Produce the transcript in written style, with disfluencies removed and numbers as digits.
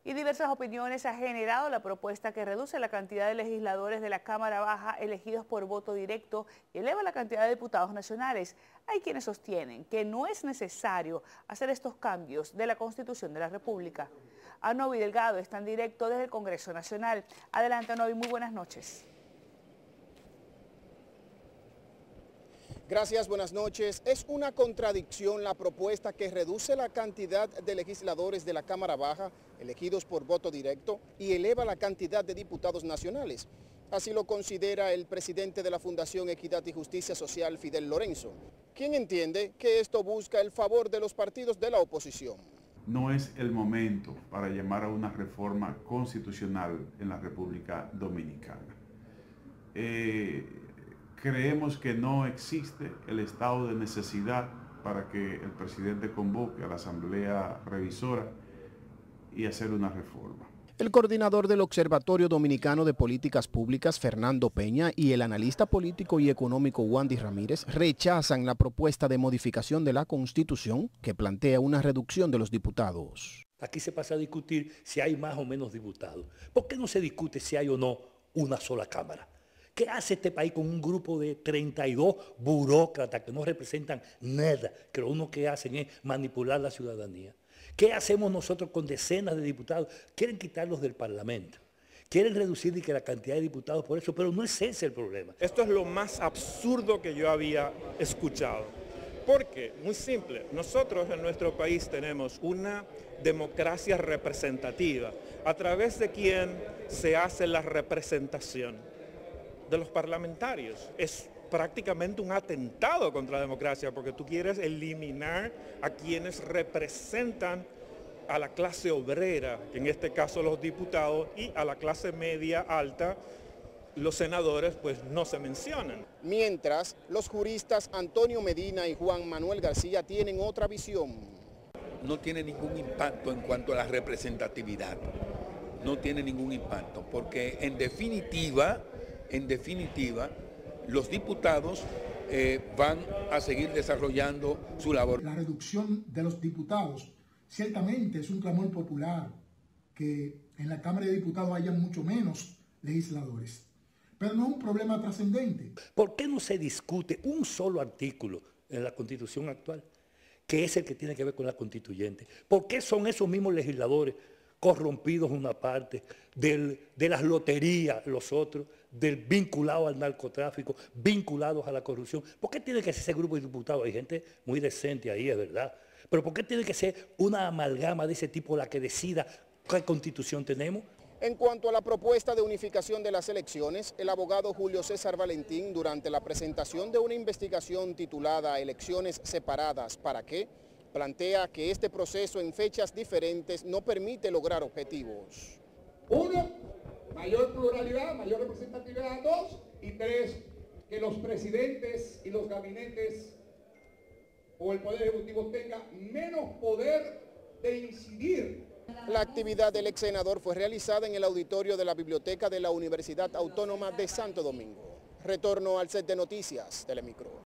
Y diversas opiniones ha generado la propuesta que reduce la cantidad de legisladores de la Cámara Baja elegidos por voto directo y eleva la cantidad de diputados nacionales. Hay quienes sostienen que no es necesario hacer estos cambios de la Constitución de la República. Anovi Delgado está en directo desde el Congreso Nacional. Adelante, Anovi, muy buenas noches. Gracias, buenas noches. Es una contradicción la propuesta que reduce la cantidad de legisladores de la Cámara Baja elegidos por voto directo y eleva la cantidad de diputados nacionales. Así lo considera el presidente de la Fundación Equidad y Justicia Social, Fidel Lorenzo, quien entiende que esto busca el favor de los partidos de la oposición. No es el momento para llamar a una reforma constitucional en la República Dominicana. Creemos que no existe el estado de necesidad para que el presidente convoque a la Asamblea Revisora y hacer una reforma. El coordinador del Observatorio Dominicano de Políticas Públicas, Fernando Peña, y el analista político y económico Wandy Ramírez rechazan la propuesta de modificación de la Constitución que plantea una reducción de los diputados. Aquí se pasa a discutir si hay más o menos diputados. ¿Por qué no se discute si hay o no una sola Cámara? ¿Qué hace este país con un grupo de 32 burócratas que no representan nada, que lo único que hacen es manipular la ciudadanía? ¿Qué hacemos nosotros con decenas de diputados? Quieren quitarlos del Parlamento, quieren reducir la cantidad de diputados por eso, pero no es ese el problema. Esto es lo más absurdo que yo había escuchado. Porque, muy simple, nosotros en nuestro país tenemos una democracia representativa, a través de quien se hace la representación de los parlamentarios. Es prácticamente un atentado contra la democracia porque tú quieres eliminar a quienes representan a la clase obrera, en este caso los diputados, y a la clase media alta, los senadores, pues no se mencionan. Mientras, los juristas Antonio Medina y Juan Manuel García tienen otra visión. No tiene ningún impacto en cuanto a la representatividad. No tiene ningún impacto, porque en definitiva, los diputados van a seguir desarrollando su labor. La reducción de los diputados ciertamente es un clamor popular, que en la Cámara de Diputados haya mucho menos legisladores, pero no es un problema trascendente. ¿Por qué no se discute un solo artículo en la Constitución actual, que es el que tiene que ver con la constituyente? ¿Por qué son esos mismos legisladores corrompidos una parte, de las loterías los otros, del vinculado al narcotráfico, vinculados a la corrupción? ¿Por qué tiene que ser ese grupo de diputados? Hay gente muy decente ahí, es verdad. Pero ¿por qué tiene que ser una amalgama de ese tipo la que decida qué constitución tenemos? En cuanto a la propuesta de unificación de las elecciones, el abogado Julio César Valentín, durante la presentación de una investigación titulada Elecciones separadas, ¿para qué?, plantea que este proceso en fechas diferentes no permite lograr objetivos. 1, mayor pluralidad, mayor representatividad. 2 y 3, que los presidentes y los gabinetes o el Poder Ejecutivo tenga menos poder de incidir. La actividad del ex senador fue realizada en el auditorio de la Biblioteca de la Universidad Autónoma de Santo Domingo. Retorno al set de noticias, Telemicro.